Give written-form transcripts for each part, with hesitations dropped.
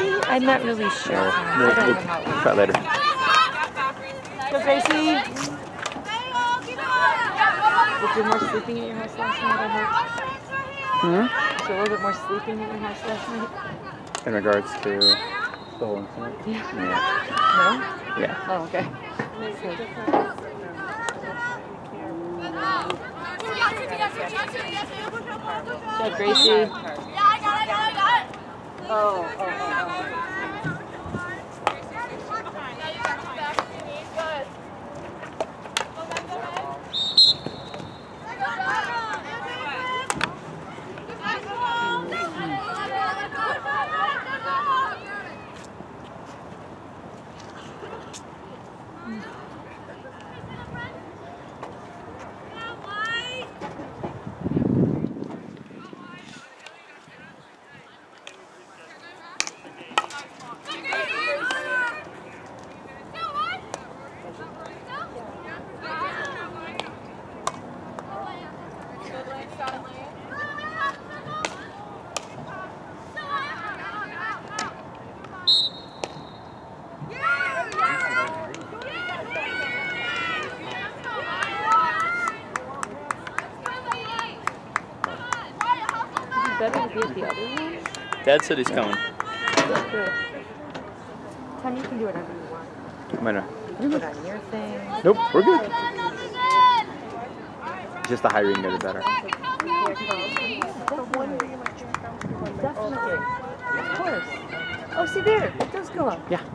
I'm not really sure. We'll try later. Go, Gracie. Was there more sleeping at your house last night, I hope? Hmm? Was there a little bit more sleeping at your house last night? In regards to the whole incident? Yeah. Yeah. No? Yeah. Oh, okay. Good, Gracie. Yeah, I got it. Oh. Better to be at the other one? Dad said he's coming. That's good. Tom, you can do whatever you want. I'm gonna. Put on your thing. Nope, we're good. Just the higher you can get it better. Definitely. Of course. Oh, see there. It does go up. Yeah.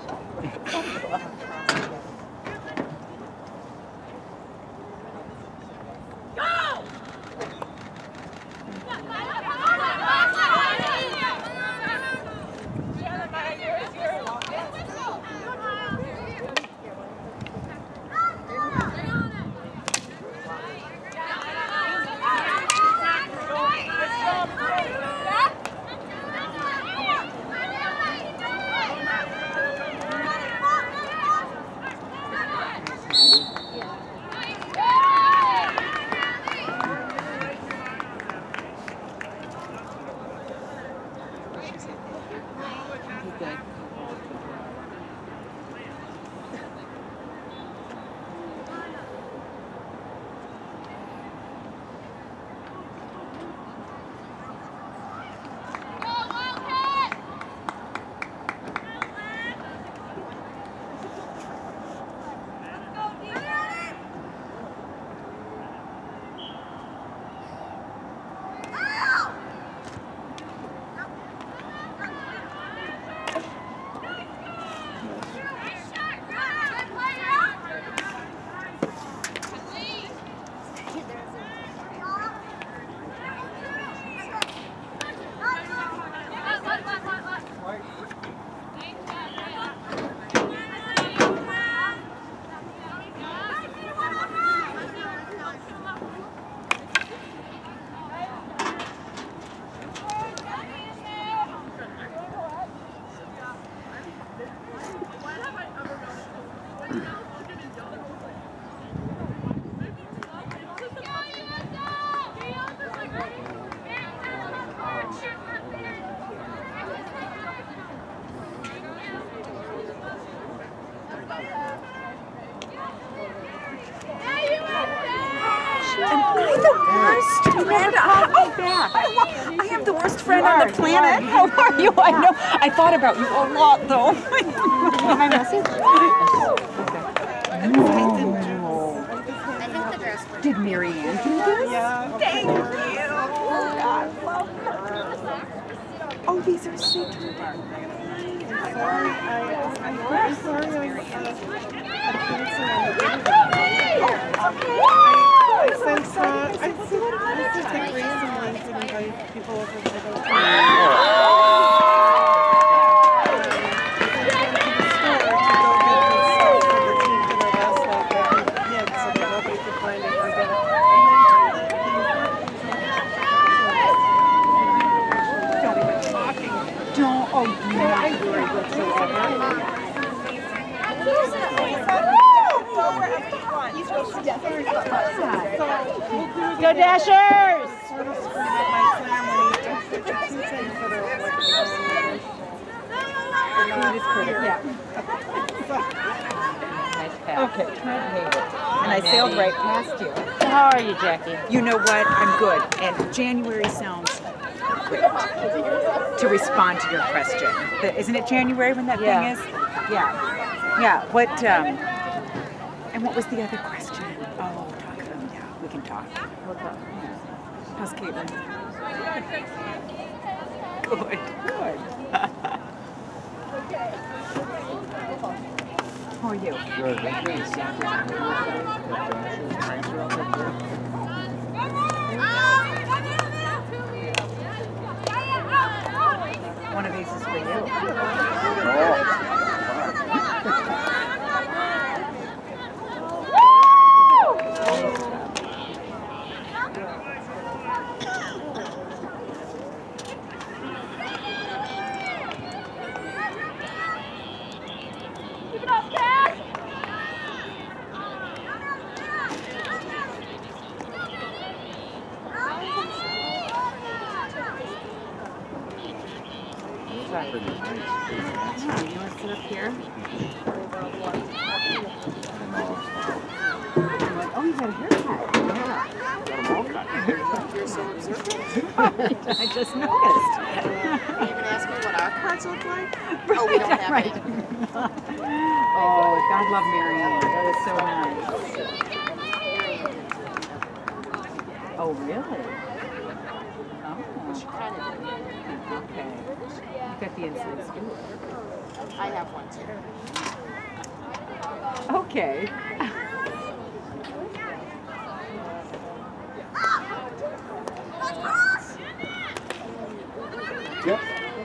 I am the worst friend on the planet. How are you? I know. I thought about you a lot, though. My message? Did Mary Ann do this? Yeah. Thank you. I love her. Oh, these are so cute. I'm sorry I sent take reason ones and invite people over to Go Dashers! sort of screwed up my ceremony. Food is critical. Yeah. Nice pass. Okay. And I sailed right past you. How are you, Jackie? You know what? I'm good. And January sounds great to respond to your question. Isn't it January when that Yeah. thing is? Yeah. Yeah. What? And what was the other question? Oh, talk to them. Yeah, we can talk. What's up? How's Caitlin? Good. Good. How are you? One of these is for you. Sorry. Yeah, you want to sit up here? Oh, you got a haircut. You're so observant. I just noticed. You even asked me what our cards look like? Oh, we don't have Right. any. Oh, God love Miriam. That was so nice. Oh, really? Oh, She kind of did. okay. You got the inside scoop. I have one too. Okay. Yep.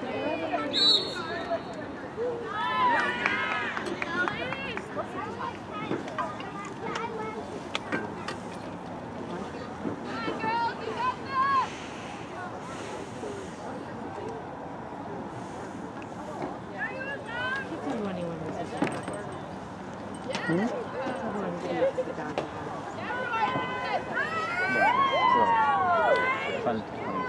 Fun.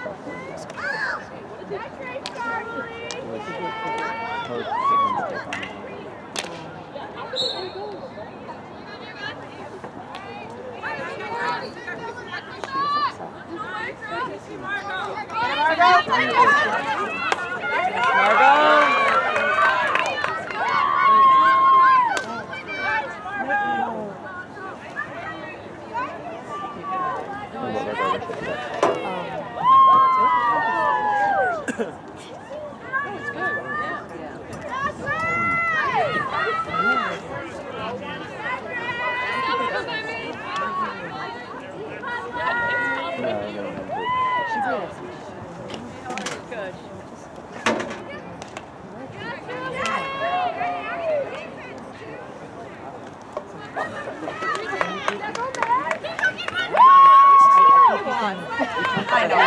I know.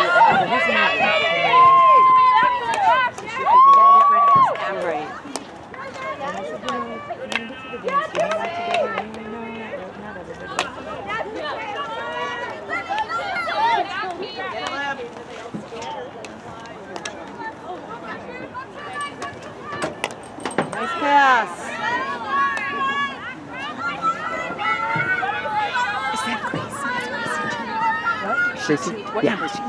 Right. Nice pass. Is that Gracie? Stacy? What number is she?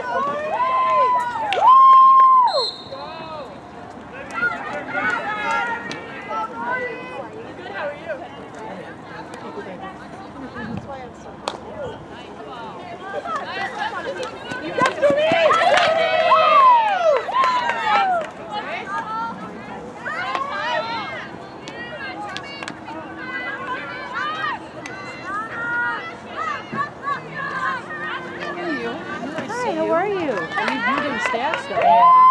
Hi, how are you? You do stats though.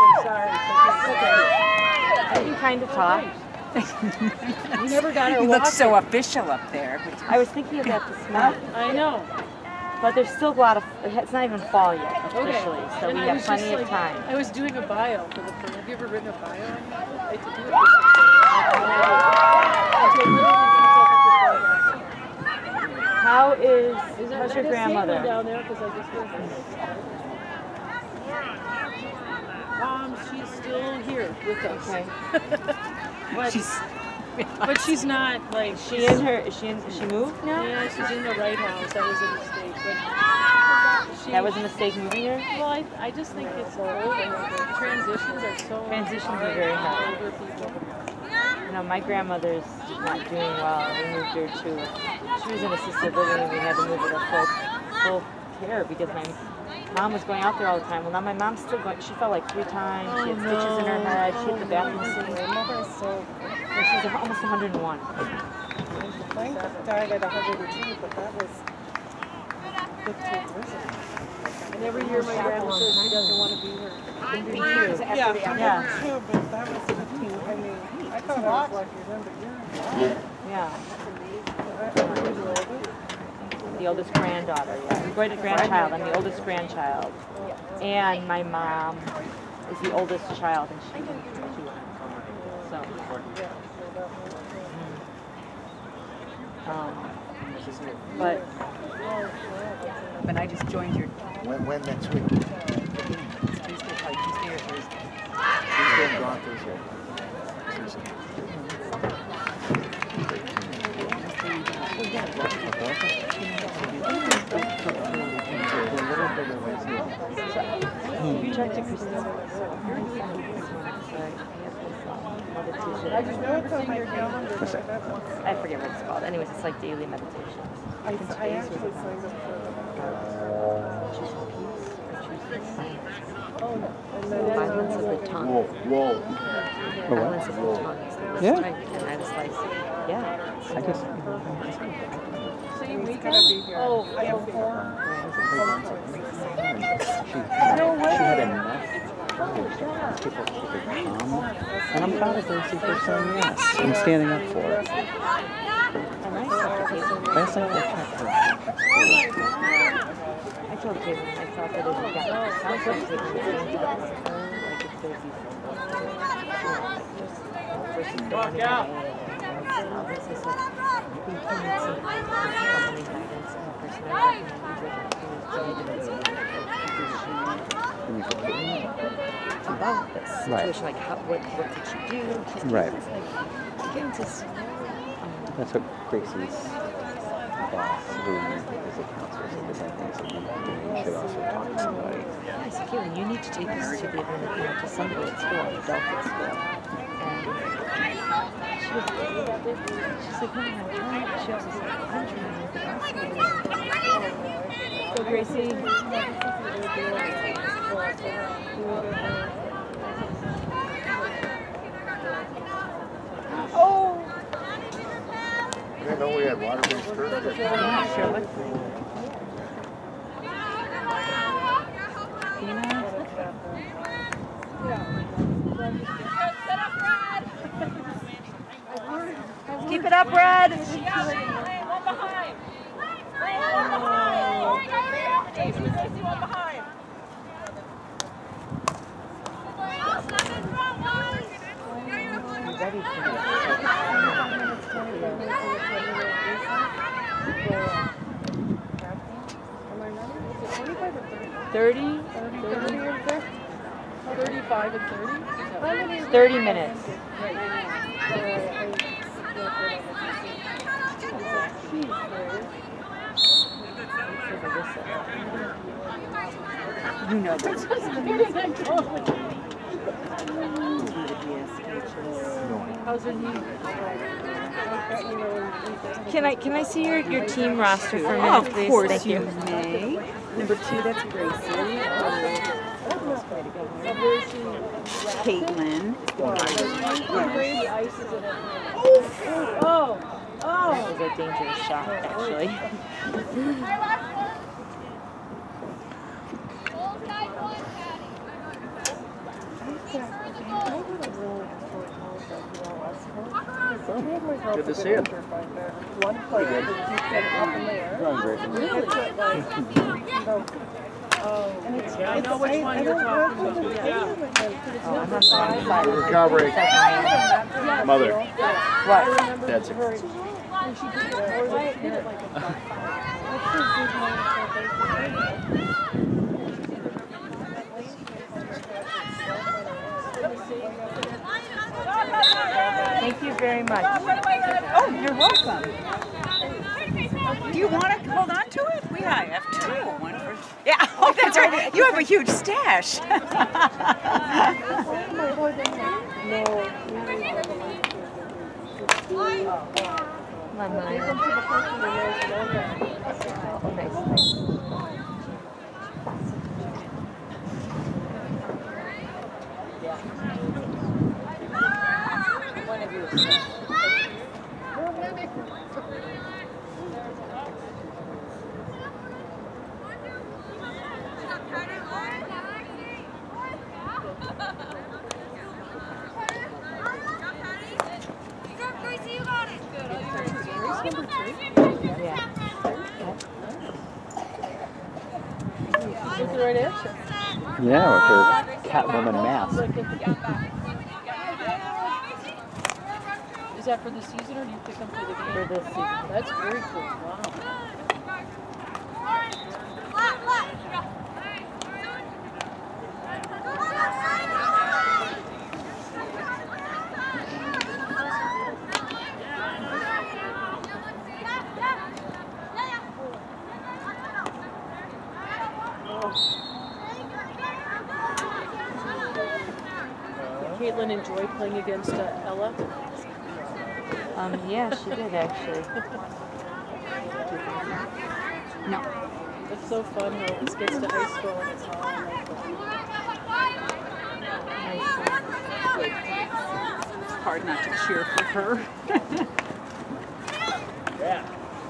I can kind of talk. We never got our You look walk. so official up there. I was thinking of that this morning, I know. but there's still a lot of, it's not even fall yet officially, so And we I have was plenty just of like- time. I was doing a bio for the firm. Have you ever written a bio on me? I had to do it How is, this how's your grandmother? down there because I just did She's still here with us. Okay. But she's not like Is she moved now? Yeah, she's in the right house. That was a mistake. But That was a mistake moving her? well, I just think it's over. Transitions are so Transitions are hard very for hard. older people. You know, my grandmother's not doing well. We moved her to, she was in assisted living and we had to move her to full care because my mom was going out there all the time. Well, now my mom's still going, she fell like 3 times. She had stitches in her head. She hit the bathroom sink. And she's almost 101. Mine died at 102, but that was 15 years ago. And every year my grandma says she doesn't want to be here. Yeah, 102, but that was 15. I mean, I thought I was luckier than, but Yeah. yeah. The oldest granddaughter, yeah. Great grandchild. I'm the oldest grandchild. And my mom is the oldest child, and she so. But I just joined your When next week? Tuesday, probably Tuesday or Thursday. Tuesday and gone Thursday. Have you talked to Christina? I forget what it's called. Anyways, it's like daily meditation. I actually signed up for Violence of the tongue. Whoa. Violence of the tongue is the worst type. And I was like, yeah. I guess. Same He's weekend? gonna be here. Oh, I have 4. She had enough people to keep her calm. And I'm proud of Gracie for saying yes. I'm standing up for her. Last night I checked her. I told Caitlin, I thought that it had gotten, it sounds like Caitlin was going to like it's going to be Walk out! About this situation, like what did she do? Right. It's like getting to That's what Gracie's boss, who is a counselor, said the same thing. So you should also talk to somebody. I said, Caitlin, you need to take this to the to somebody at school, an adult at school. And she was she's like, no, I'm trying. She also said, I'm trying with the gospel. So Gracie. Oh! I didn't know we had water-based turkey. Sure. Keep it up, Brad. Ready for this. 30? 35 and 30? 30 minutes. You know this. How's her knee? Can I see your team roster for a minute, Of please? course Thank you may. Number 2, that's Gracie. Caitlin. Oh! That was a dangerous shot, actually. Good to see you. One player that keeps it up in the air. And it's, I know which one you're talking about. Yeah. I'm not side. Recovery. Mother. What? That's it. Thank you very much. Oh, you're welcome. Do you want to hold on to it? I have two. One for... Yeah, oh, that's right. You have a huge stash. My mind. Oh, nice. One of you is set. Yeah, with her Catwoman mask. Is that for the season or do you pick them for the game? For this season. That's very cool. Wow. Caitlin enjoy playing against Ella? Yeah, she did actually. No. It's so fun how this gets to high school and it's all It's hard not to cheer for her. yeah.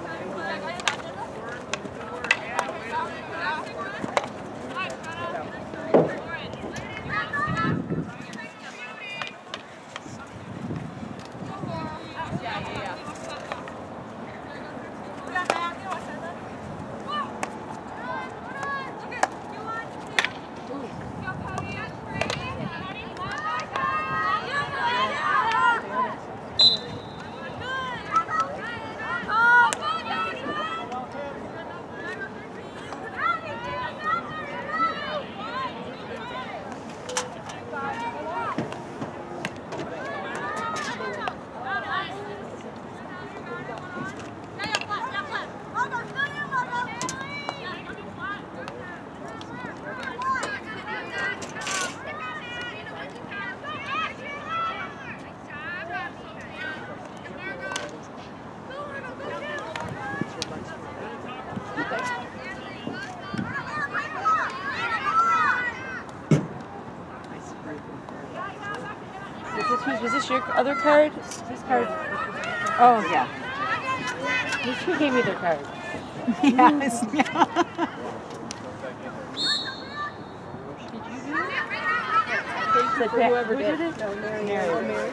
Was this your other card? This card. Oh, yeah. Who gave me their card? Yes. Yeah. Whoever did it? Mary.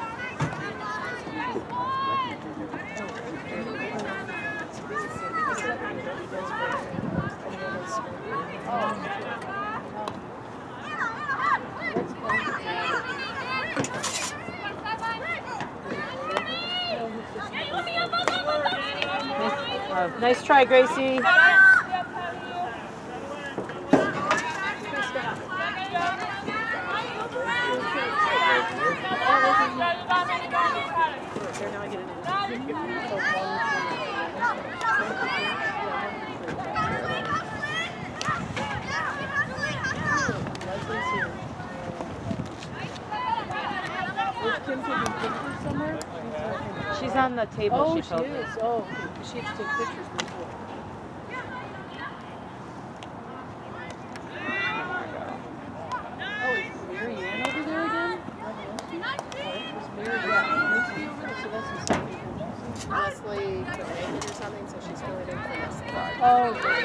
Nice try, Gracie. She's on the table. Oh, she she told me. is. Oh, okay. She has to take pictures before. Oh, is Mary Ann over there again? Is Mary Ann over there? So that's the same people. Leslie couldn't make it or something, so she's filling in for Leslie. Oh, okay.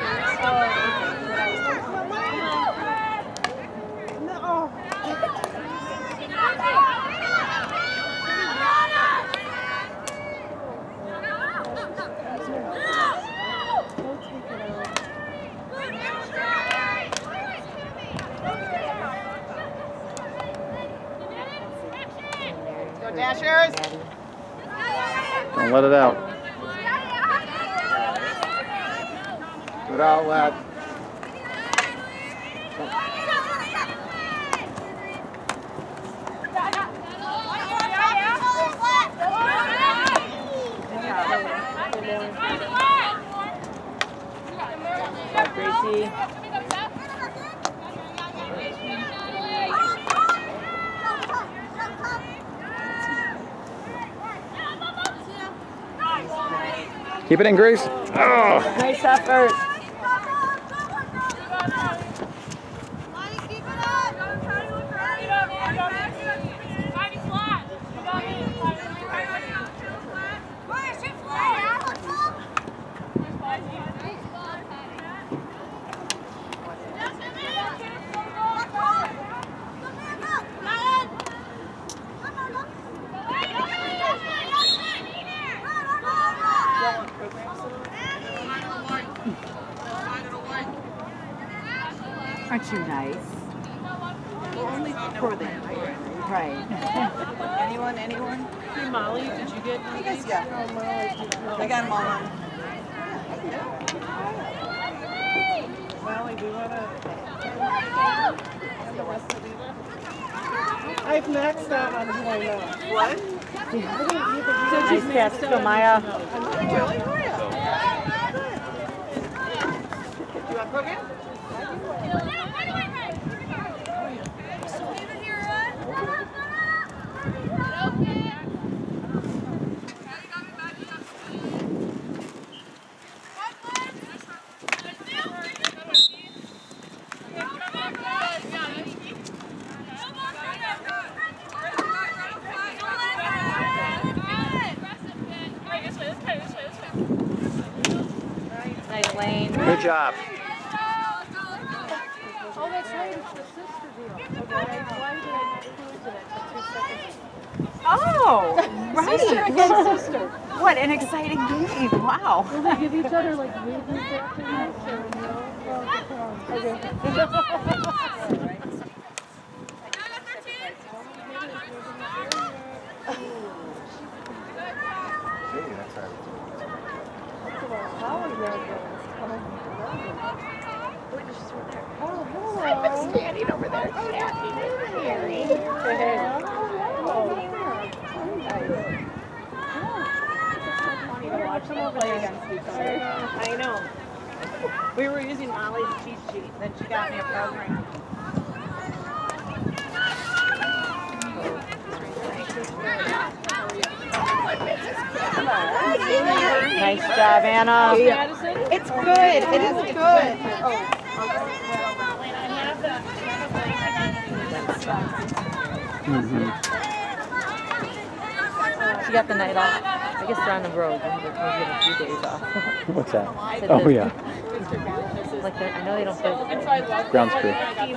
Go Dashers! Don't let it out. Good outlet. Keep it in, Grace. Oh. Nice effort. Aren't you nice? Only for them. Right. Anyone? Hey, Molly, did you get one of these? Yeah. I got them all on. Molly, do you want to? I've maxed out on who I know. What? Nice pass to Maya. Really? You want program? Nice lane. Good job. Oh, that's right. It's the sister deal. Okay. Why did I not cruise in it for 2 seconds? Oh, Sister right. against sister. What an exciting game. Wow. Will they give each other like movies after this or no? Okay. Gee, that's Oh, Standing over there chatting with Mary. I know. We were using Molly's cheat sheet, then she got me a program. Nice job, Anna. It's good. It is good. She got the night off. I guess they're on the road. We'll get a few days off. What's that? Oh, yeah. Like I know they don't play. Grounds crew.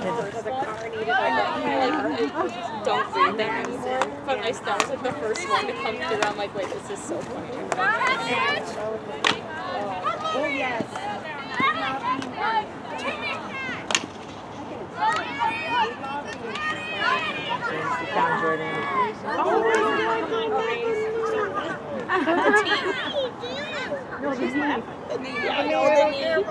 Don't read them anymore. But my son was like the first one to come through. I'm like, wait, this is so funny. Oh, yes. Sit down, Jordan. I know the name.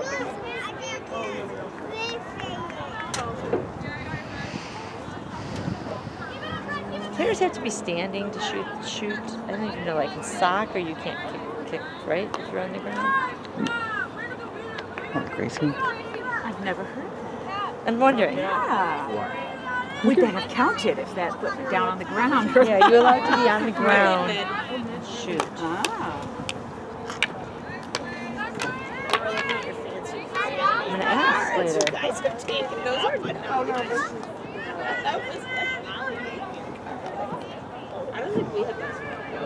Players have to be standing to shoot. I don't even know, like in soccer, you can't kick, right? If you're on the ground. Oh, Gracie. I've never heard that. I'm wondering. Yeah. We better count it if that put me down on the ground. Yeah, you're allowed to be on the ground. Shoot. Ah. I'm gonna ask later. Guys have taken those are good. Oh, no, that was I don't think we had those.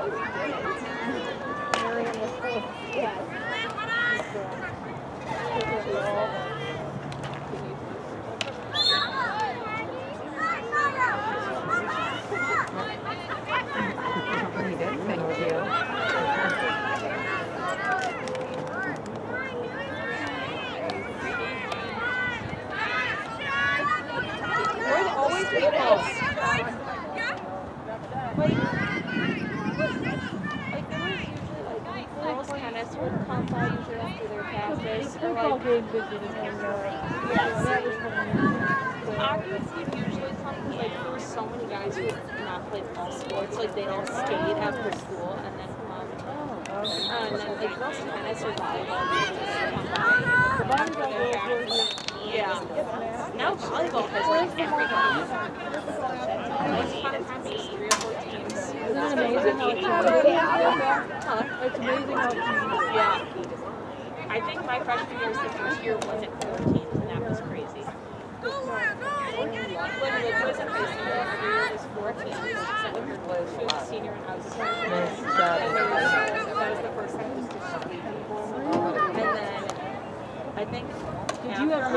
Thank you. We're always people. Girls tennis would come by usually after their practice. football game visited him. Hockey would usually come because like there were so many guys who had not played all sports. Like they'd all skate after school and then come. And then like girls tennis or volleyball would just come by for their practice. Yeah. Now volleyball has like everybody. Like sometimes there's 3 or 4 teams. Isn't that amazing? It's amazing how Yeah. I think my freshman year was the first year wasn't 14, and that was crazy. When Luke was in high school, every year was 14. So she was a senior and I was a freshman. Nice And job. that was the first time it was just three people. And then I think Did you have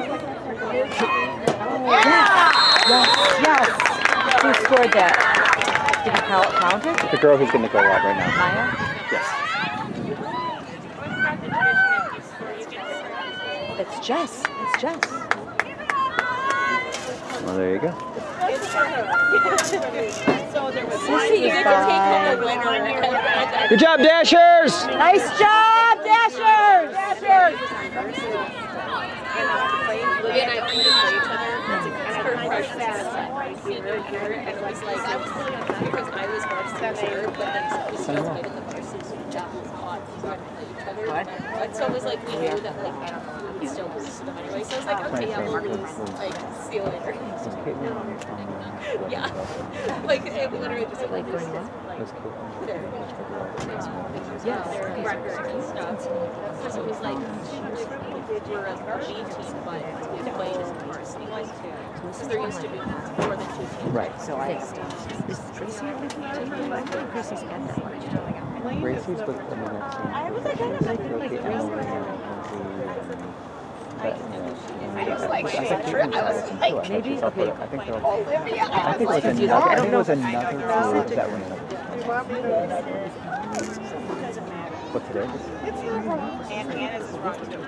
Yes. Who scored that? Did you count it? The girl who's going to go out right now. Maya? Yes. It's Jess. It's Jess. Well, there you go. Sissy is fine. Good job, Dashers! Nice job, Dashers! Olivia and I played each other. It's her freshman senior year, and it was like because I was varsity third, but then we still played in the varsity, so Jeff was hot. We were playing each other. But so it was like we knew that like I don't know, we would still lose to them anyway. So it was like okay, yeah, we'll lose. Like see you later. Yeah, like it literally just like this. Yeah, record and stuff. Because it was like we're a B team, but we played as a varsity like too. Because there used to be more than 2 teams. Right. So I is Tracy on the team? I think Chrissy's got that much. Gracie's with the next one. I was like, I think like Gracie. Maybe, okay. I think there was another two that went up. What today? And Anna's is wrong too.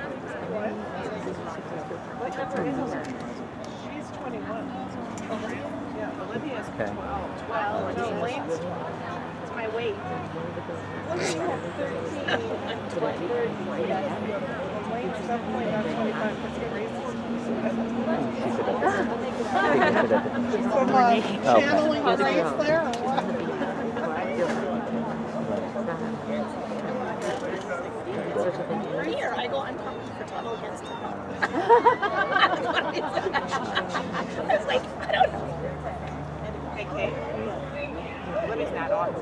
She's 21. Yeah, Olivia's Okay. 12. No, Elaine's, it's my weight. Elaine's 7.25. Channeling Grace there or what? Here, I go, I'm coming for tunnel against her. I was like, I don't know. Hey, Kate. What is that on?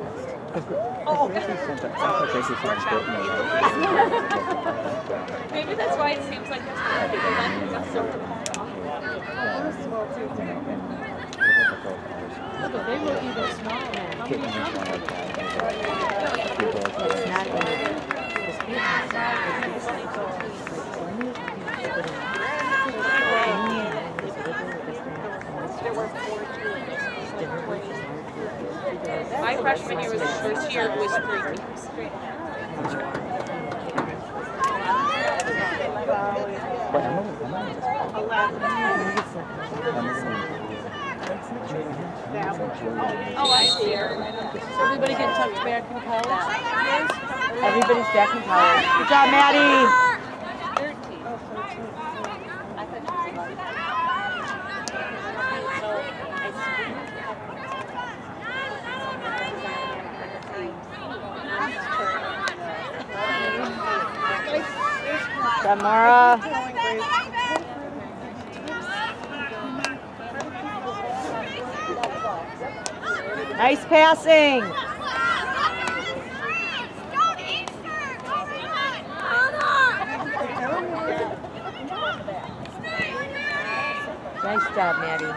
Maybe that's why it seems like there's more people than that's so But they look even smaller. How many It's not my freshman year was the first year it was 3 teams. Oh, I see her. So everybody get tucked back in college? Everybody's back in college. Good job, Maddie. Good job, Mara. Nice passing. Nice job, Maddie.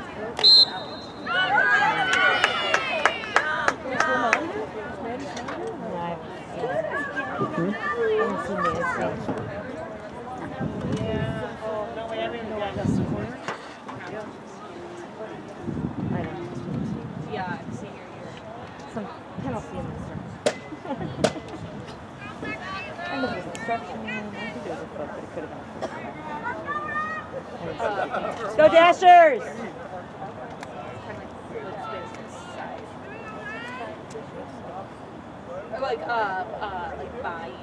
Yeah, senior year. Some penalty in this one. I know there's obstruction. I think there's a foot, but it could have been. Go Dashers! Or like buying.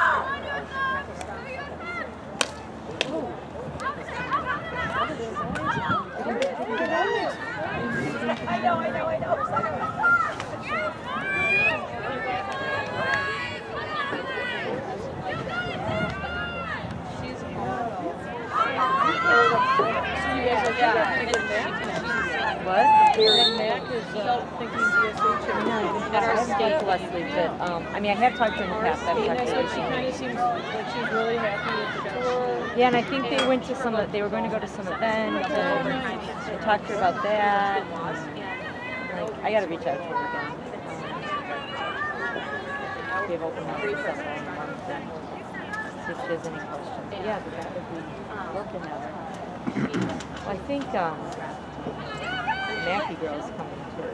I know. What? And Mac is thinking DSH and I haven't talked to Leslie, but I mean, I have talked to her in the past. I've talked to her. She kind of seems like she's really happy with the tour. Yeah, and I think they went to some. They were going to go to some event, and I talked to her about that. Like, I got to reach out to her again. We have open house and stuff all month, and see if there's any questions. But yeah, that would be working out. Well, I think Mackie girl's coming too.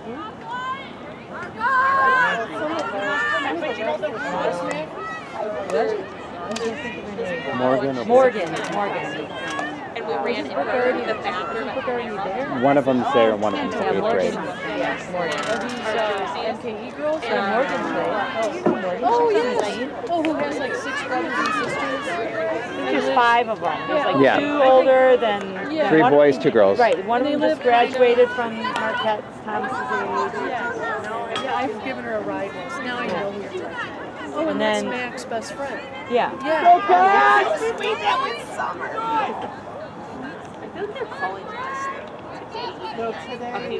Morgan. And we ran into the bathroom. One of them's there and one of them's in 8th grade. Yes, Morgan. MKE girls? Yeah, Morgan's there. Oh, yes. Oh, who has like 6 brothers and sisters? There's 5 of them. There's like Yeah. 2 older than... Yeah. 3 one- boys, 2 girls. Right, one of And them they just live kind of- graduated from Marquette Thomas's age. Yeah, I've given her a ride once. Now I know who you're talking about. Oh, and And that's then- Mac's best friend. Yeah. Yeah. Sweet, that was summer. I feel like they're calling us today. No, today. Okay,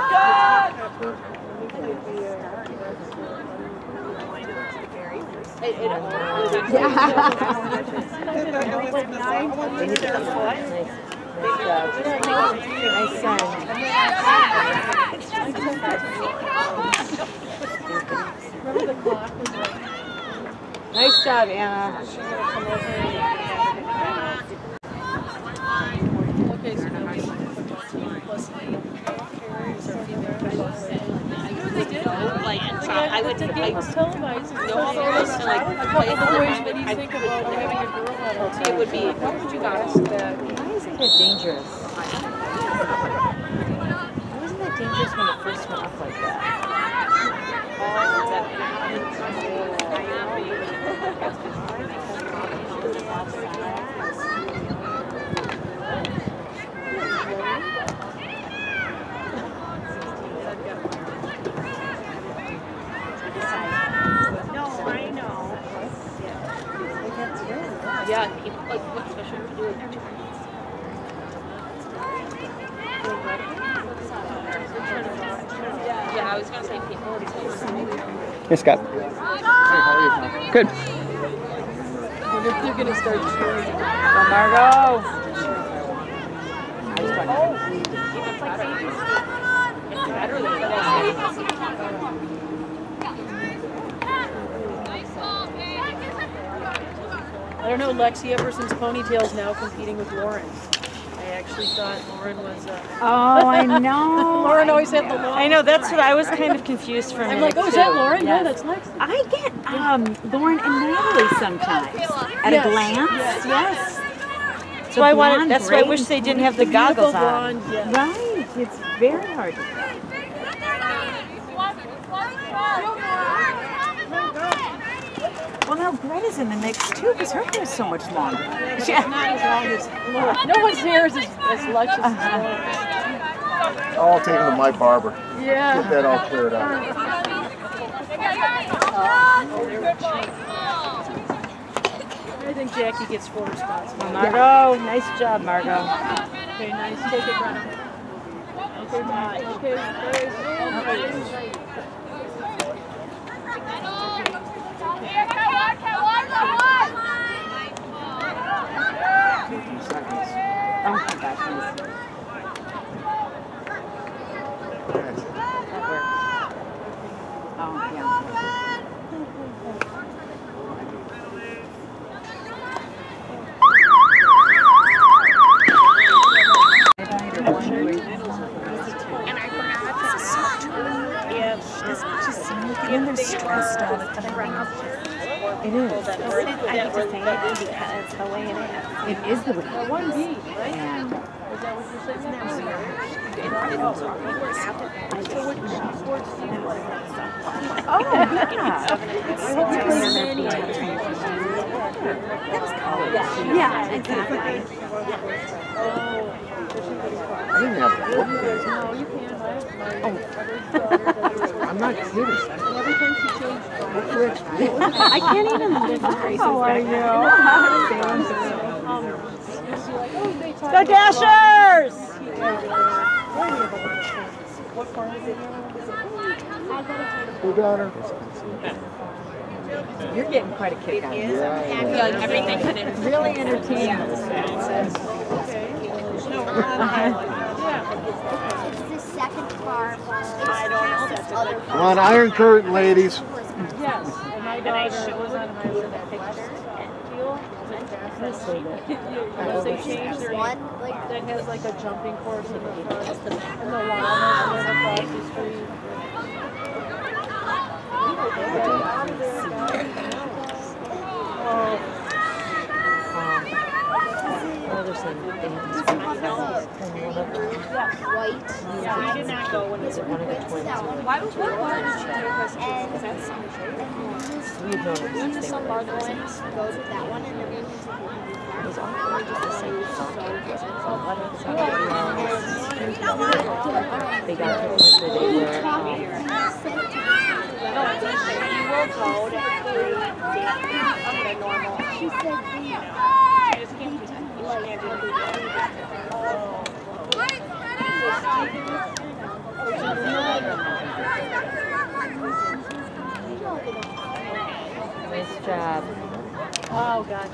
Nice job, Anna. Okay, so now it's 14 plus 8. like, I would The game was televised. know all the rules to like play the Boys, what do you think about having a girl on a It would be. How would you guys that? Why isn't that dangerous? Why wasn't that dangerous when it first went up like that? Yeah, people, like, what special would you do? Yeah, I was gonna say people would say. Hey, Scott. Good. They're gonna start cheering. Go, Margo. I don't know, Lexi, ever since Ponytail's now competing with Lauren. I actually thought Lauren was Oh, I know. Lauren always had the long. I know, that's what I was kind of confused for a I'm minute, like, oh, is that too. Lauren? Yes. No, that's Lexi. I get Lauren and Natalie sometimes at Yes, a glance. yes. So I wanted, blonde that's why I braid. wish they didn't have the Beautiful goggles on. blonde, yeah. Right, it's very hard to tell. Well, now Greta's in the mix too because her hair is so much longer. Not as long as Lauren. No one's hair is as lush as Lauren. I'll take them to my barber. Yeah. Get that all cleared out. I think Jackie gets 4 responses. Margo, nice job, Margo. Okay, nice. Take it, Brenna. Okay, bye. Okay, Oh my gosh, nice. That works. Oh, yeah. And they're stressed all the time. It is. I hate to say it because the way it is. It is the way. 1B, right? And Is that what you're saying? oh yeah. Yeah, exactly. I didn't have a book. No, you can't. I'm not kidding. I can't even live with Grace's Oh, I back. know. Go Dashers! What part of it? Who got her? You're getting quite a kick out of this. Yeah, like everything kind of Really entertaining. It's the second car. I don't know. Come on, Iron Curtain, ladies. Yes, and my daughter was on high with that picture. Because they changed their One, like, that has like a jumping course in the front, and the llamas live across the street. white. I did not go when it's One of the twins. Why was what bar did you do Christmas? Because that's some We've known them Isn't since there they some were bar that goes with that one and then It was all just the same song. They got to the point where they were. no, you will go to every day normal. She said, You just can't do that. You can't do that. Nice job. Oh, gotcha.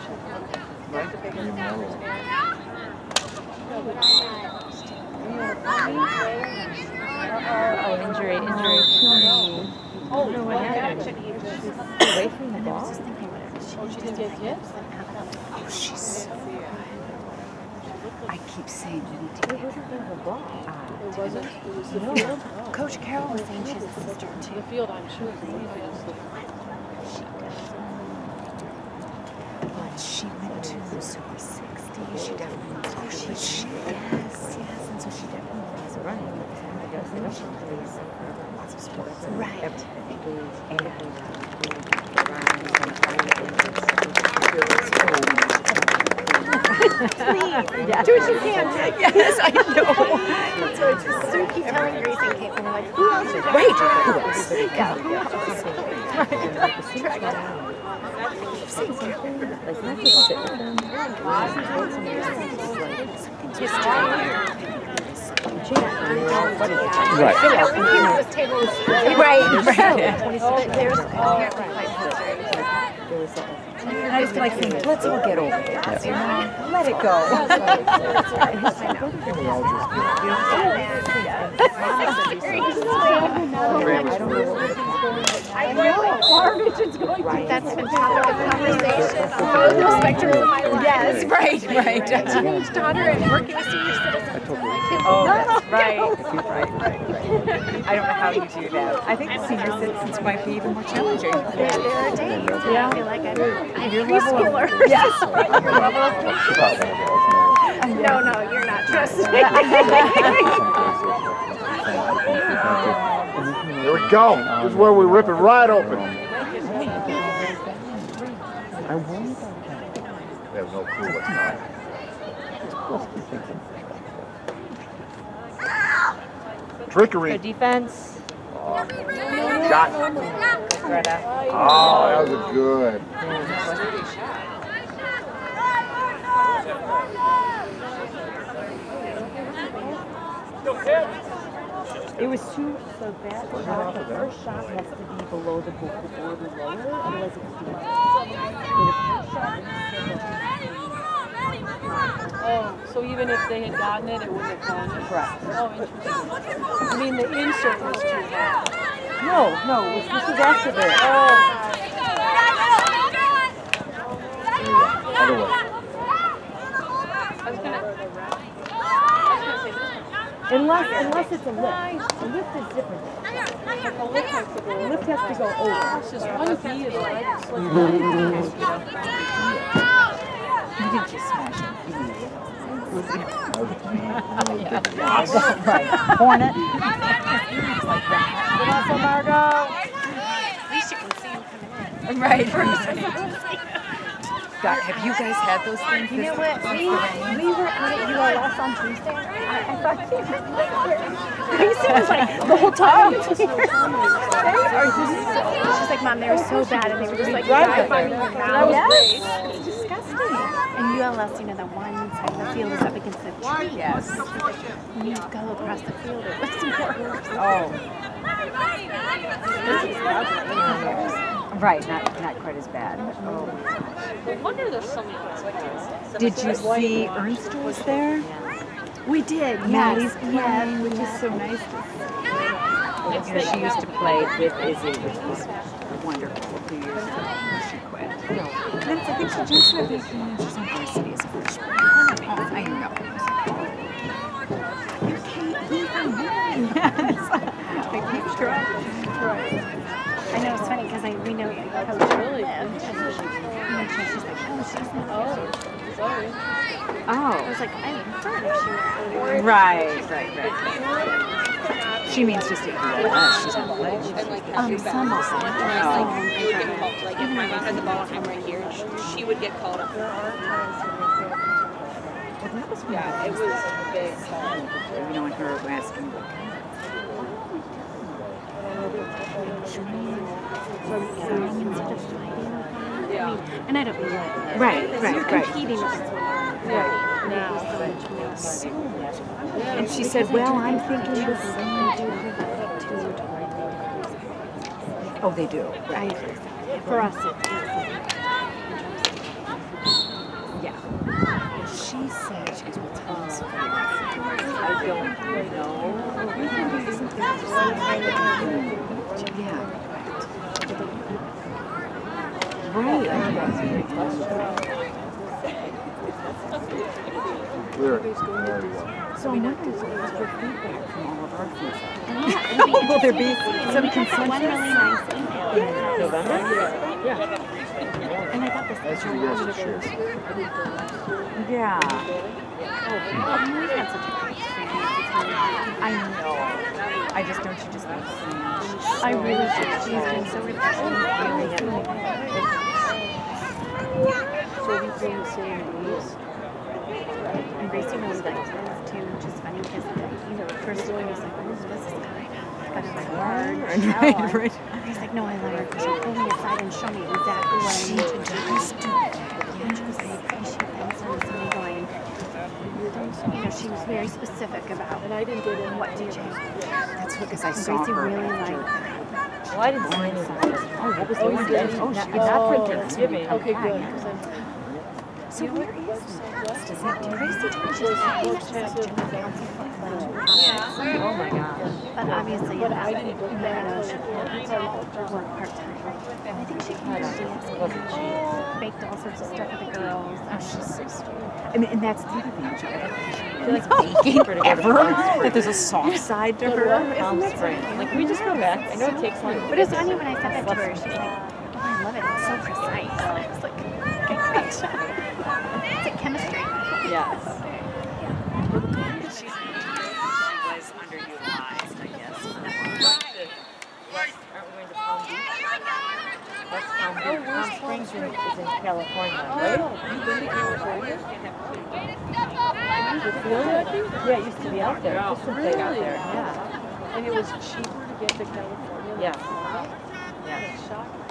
Oh, injury. Oh, No, what well, happened? actually, Away from the ball? oh, she didn't get hit? Oh, she's so good. I keep saying you need to It get wasn't the ball. It wasn't? It was the field? Coach Carol was saying she has a sister too. The field, I'm sure. The defense. But she went to Super 60. She definitely wants to. But she, yes. And so she definitely wants to run. I guess they know she plays lots of sports. Right. Yeah. Do what you can. Yes, I know. So it's just so keep telling Gracie Kate, and I'm like, who else? Right. Who else? Like, not just sit with them. And I just feel like saying, let's all get over this, you know? Let it go. I know, garbage is going through. That's been topic of conversation on the spectrum of my life. Yes, right. Teenage daughter and working with senior citizens. Oh, that's right. I don't know how you do that. I think senior citizens might be even more challenging. There are days when I feel like I'm Your level of, preschooler. yes. No, you're not. Trust me. Here we go. This is where we rip it right open. I wonder about that. They have no clue what's coming. Trickery. Good defense. Shot. Greta. Oh, that was a good. It was too so bad. The first shot has to be below the border lower, otherwise it's too much. Oh, so even if they had gotten it, it wouldn't have gone? Correct. Oh, interesting. I mean, the insert was too high. No, this was after this. Other way. I was gonna say this. Unless it's a lift. A lift is different. The lift has to go A lift has to go over. It's just one B is like slip. You didn't just smash it. Right. Hornet. Good hustle, Margot. At least you can see him coming in. Right. God, have you guys had those things? You know what? We were out at ULS on Tuesday. I thought Gracie was like the whole time. They are just. She's like, Mom, they were so bad, and they were just like driving your house. Yes, it's disgusting. And ULS, you know, the one side of the field is up against the tree. Yes. When you go across the field, it looks worse. Oh. This is lovely. Right, not quite as bad. Oh. No wonder there's so many kids. Did you see Ernst was there? We did. Yeah, Yes. he's playing, which is so nice to see. And she used to play with Izzy, which was wonderful a few years ago when she quit. No. I think she just started being she's on varsity as a freshman. I know. You can't even win. Yes. I keep trying. Right. I know it's funny because we know that Coach really lived. And then she's like, oh, she's not. Oh, sorry. I was like, I would prefer it if she were. Right. She means just to us. She's not playing. Some of them. You would get called. Like if my mom had the ball and I'm right here, she would get called up. Yeah, it was a big call. You know, when her asking. Yeah. And I don't mean that. Right. You're competing against one another. And she said, well, I'm thinking this. Oh, they do. Right. For us, Yeah. She said she was with us. I don't know. Yeah. Right. So what does good feedback from all of our kids? Will there be some consensus? One really nice email. November? Yeah. And I thought this was really good. Yeah. Well, we had such a great experience. I know. I just don't you just like I really think she's been so refreshing. So we play the same days. And Gracie knows that too, which is funny because, first I was like, oh, this is kind of like hard. Right. He's like, no, I love her because she'll pull me aside and show me exactly what I need to do. And she was like, I appreciate that instead of somebody going, she was very specific about And I didn't get in what to change. That's because I saw Gracie her. really liked that. Well, I didn't see anything. Oh, what was the one? Not for Thanksgiving. Okay, good. So where is this? Does that Gracie told me she's happy enough to like general counsel for Oh my gosh. But obviously, But I didn't do that. she can't work part-time. I think she can. She baked all sorts of stuff for the girls. Oh, she's so sweet. And that's the other thing. I feel like baking ever. That there's a soft side to her. Palm Springs. Like, we just go back. I know it takes long. But it's funny when I said that to her, she's like, oh, I love it. It's so precise. I was like, okay, great. It's like chemistry. Yes. She was underutilized, I guess. Aren't we going to Palm Beach? That's Palm Beach. Palm Springs is in California, right? You've been to California? Yeah, it used to be out there. Just to play out there. Yeah. And it was cheaper to get to California? Yes. That's shocking.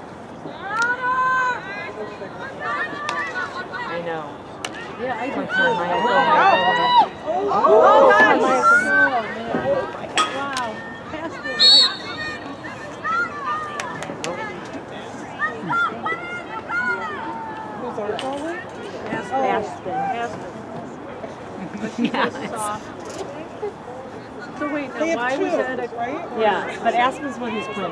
I know. Yeah, I did One too. time my uncle. Oh, nice. man. Wow. Past the lights. Who's our caller? Aspen. Aspen. But she's Yes. just soft. So wait, now why was that a... Yeah, but Aspen's one who's playing.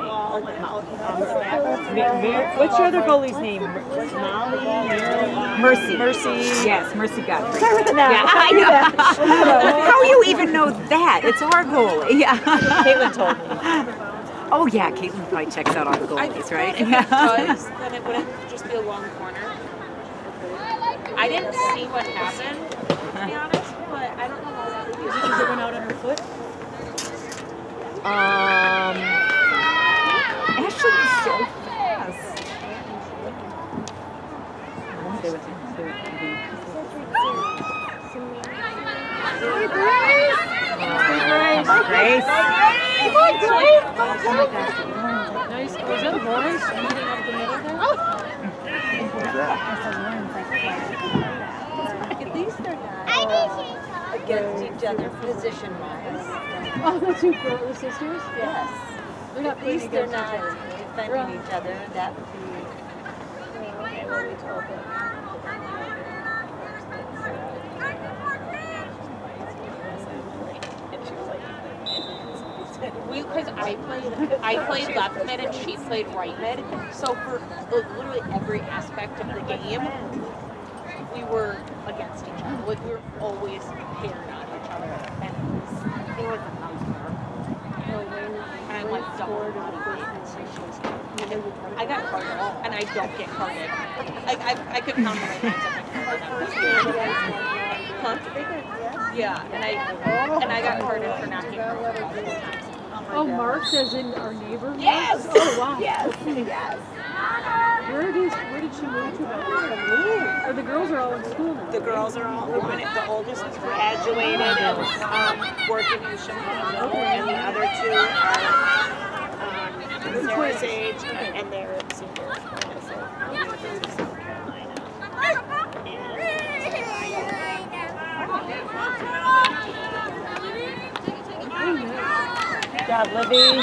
What's your other goalie's name? Molly? Mercy. Mercy. Yes, Mercy Godfrey. Sorry with that. Yeah, I know. How you even know that? It's our goalie. Yeah. Caitlin told me. Oh yeah, Caitlin probably checks out all the goalies, right? If it does, then it wouldn't just be a long corner. I didn't see what happened, to be honest, but I don't know why that would be. Because it went out on her foot? Ashley was so fast. Grace. Nice. Was that a voice? Moving up the middle there? At least they're not against each other position-wise. Oh, the two sisters? Yes. They're not At least they're not They're defending each other. That would be. okay, well, we told them. Because I played left mid and she played right mid. So for literally every aspect of the game, we were against each other. Like we were always paired on each other, and it was a nightmare. And I'm like, don't I got carded, and I don't get carded. Like I could count my times I've been carded. Huh? Yeah, and I got carded for not getting carded. Oh, Mark's as in our neighbor? Yes! Oh, wow. Yes, yes. Where did she move to? Or the girls are all in school now? The girls are all open. The oldest is graduated and working in Chicago, and the other two are Sarah's age, and they're seniors. Good job, Libby.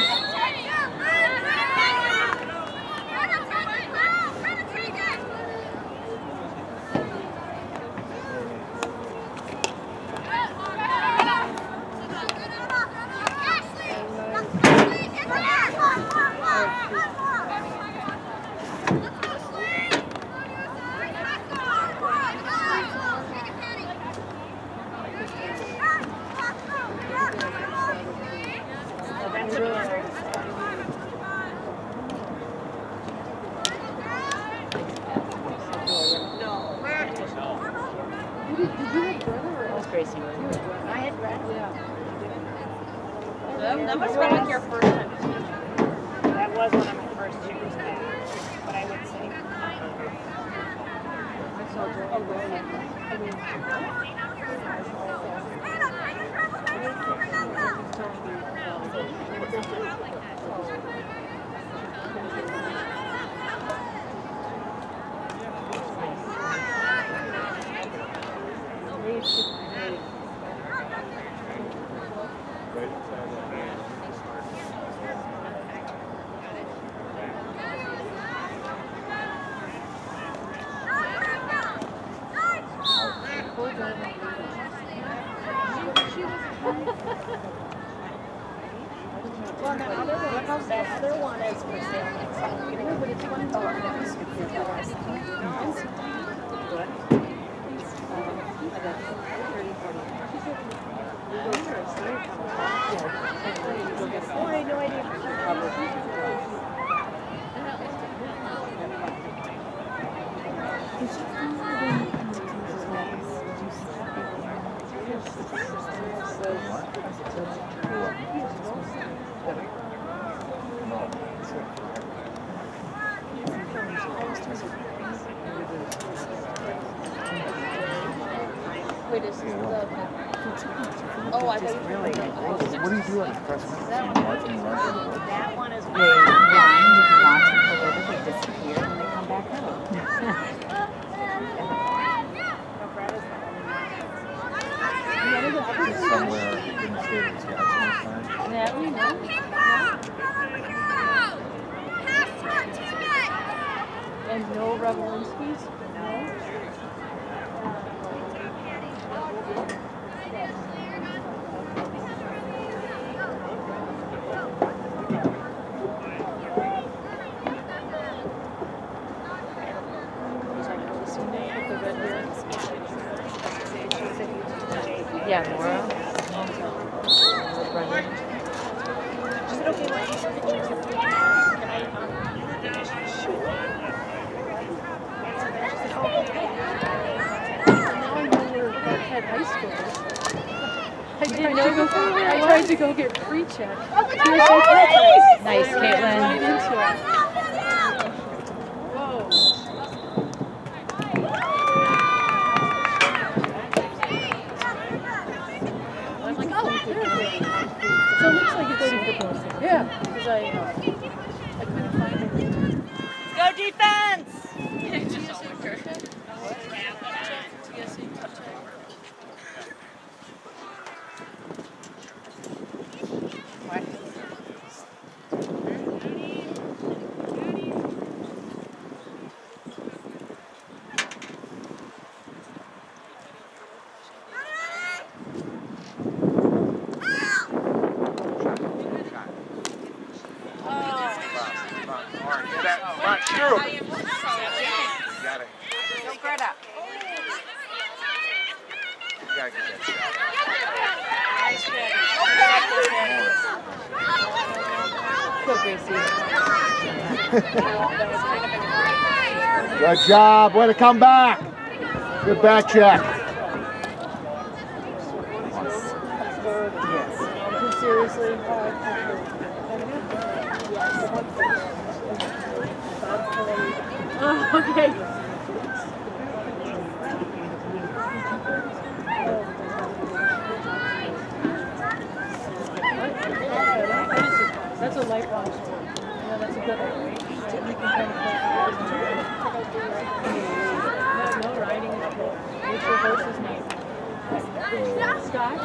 Gracie. I had read. Yeah. That must have been like your first time. That was one of my first years back, but I would say. I saw Joe. Oh, really? I mean, Well, the other one is for sale next time. But it's $1. Oh, I had no idea. Wait, is the... Oh, I thought Really? What do you do at the press conference? That one is They run to pull over, they disappear, and they come back out. Somewhere in the state of Wisconsin. Yeah, we know. and no Revelinskis? No. Yeah, Nora. Brendan. Is it okay if Now I know where Buckhead High School is. I tried to go get pre-check. Nice, Caitlin. Right into it. Whoa. I'm like, oh, there it is. So it looks like it's yeah, because I couldn't find it. Go defense! Come on, shoot. You got it. Go Greta. You gotta get that shot. Go, Gracie. Good job. Way to come back. Good back check. Seriously? Oh, okay. That's a lifelong sport. Yeah, that's a good one. You can kind of no riding is good. What's your horse's name? Scott?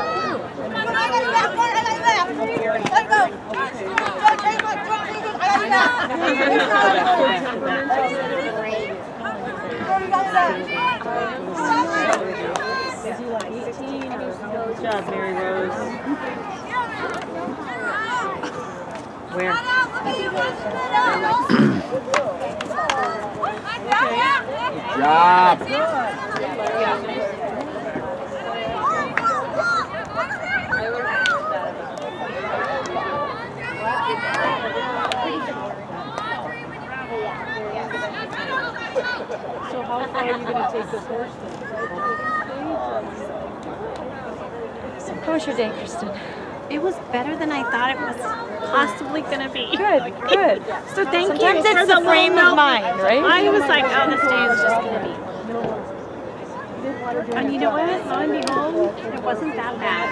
Is he like 18 or Good job, Mary Rose. Where? Good job. So how far are you going to take this horse then? How was your day, Kristen? It was better than I thought it was possibly going to be. Good, good. So thank Sometimes you for it's the frame little of mind, right? I was like, oh, this day is just going to be. And you know what? Lo and behold, it wasn't that bad.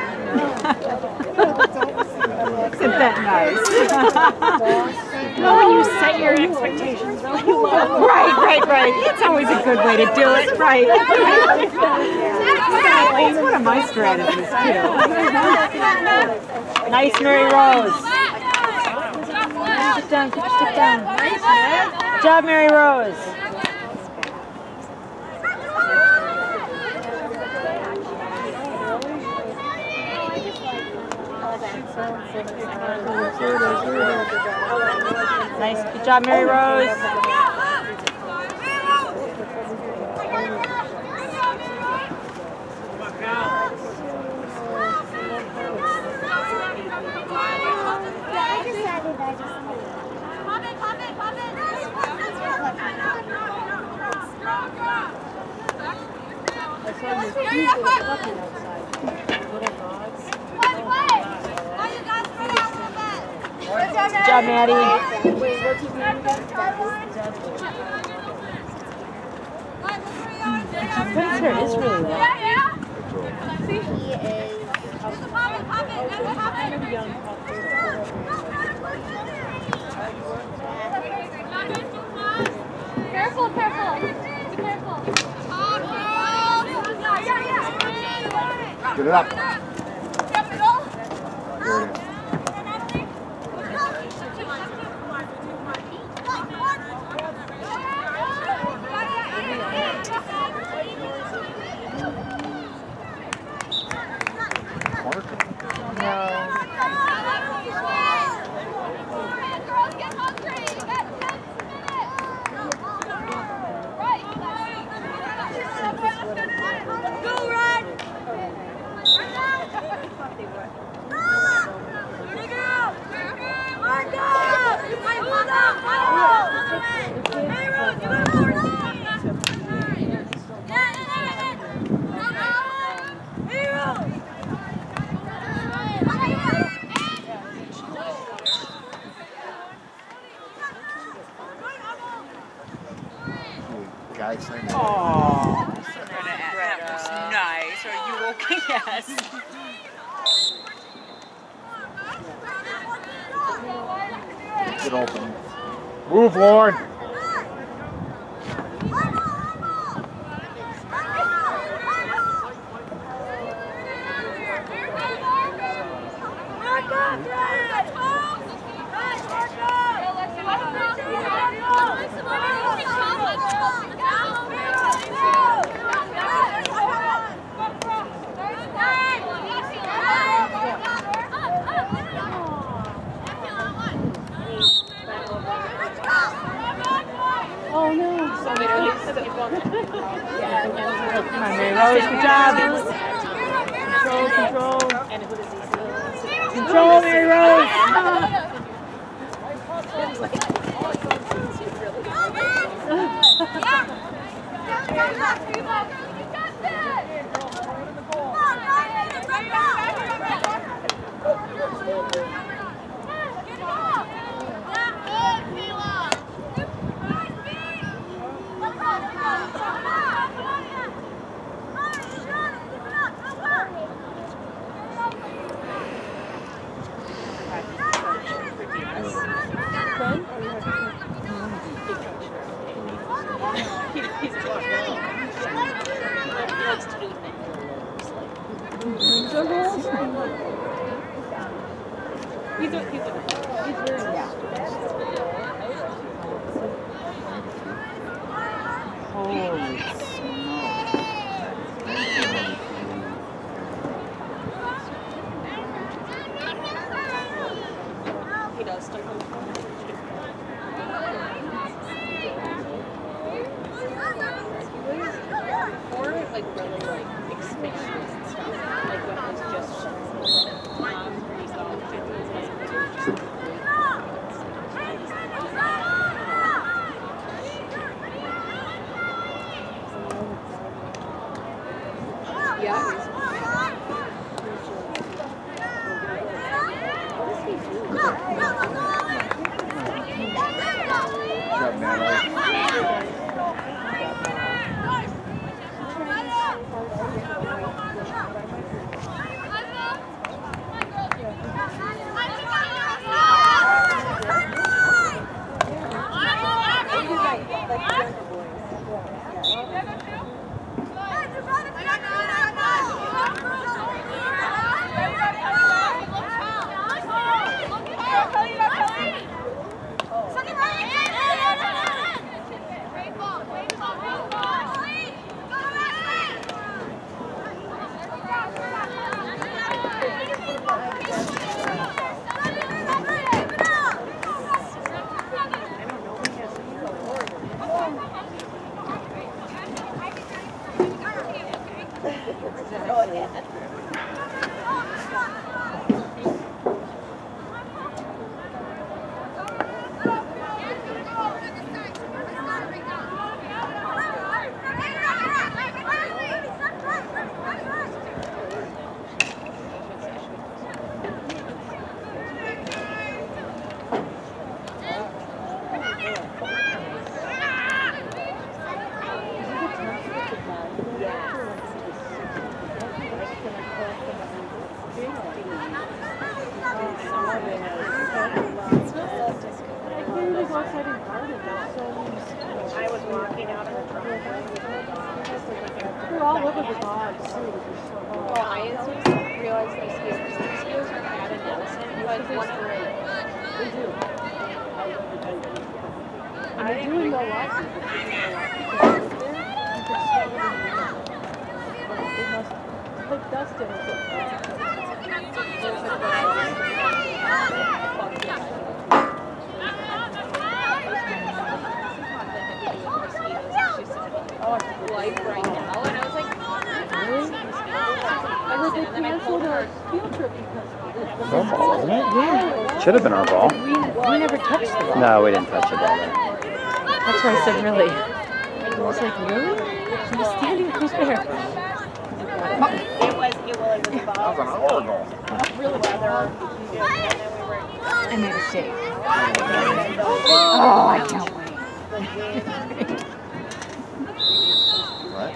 Isn't that nice? Well, when you set your expectations really low. Right. It's always a good way to do it, right? It's one of my strategies, too. Nice, Mary Rose. Sit down, keep your stick down. Good job, Mary Rose. Nice, good job, Mary Rose. Good job, Maddie. His hair is really long. Careful. Be careful. Get it up. There it is. Guys, thank you. Oh, that was nice. Are you okay? Yes. Get open. Move, Lauren. Come on, Mary Rose, good job. Control. Control, Mary Rose. Should have been our ball. We never touched the ball. No, we didn't touch the ball there. That's why I said really. I was like, really? She was standing right there. It was a ball. That was an hour ago. Really weather. I made a shake. Oh, I can't wait. What?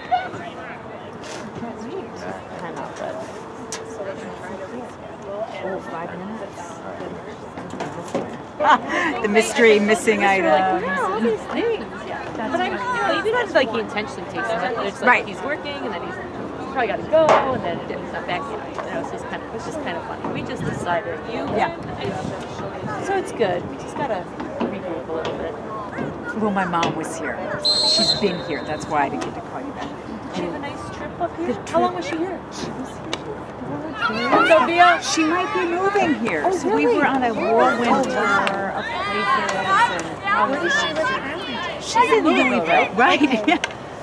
Time out, but. Oh, 5 minutes. The mystery missing items. All these things. But I'm, maybe that's like he intentionally takes it. It's like he's working and then he's probably got to go and then he's not back yet. It's just kind of funny. We just decided So it's good. We just gotta regroup a little bit. Well, my mom was here. She's been here. That's why I didn't get to call you back. Did you have a nice trip up here? How long was she here? She was here. Sophia, she might be moving here. So we were on a whirlwind tour of places. And Where does she live? she's in Louisville, right?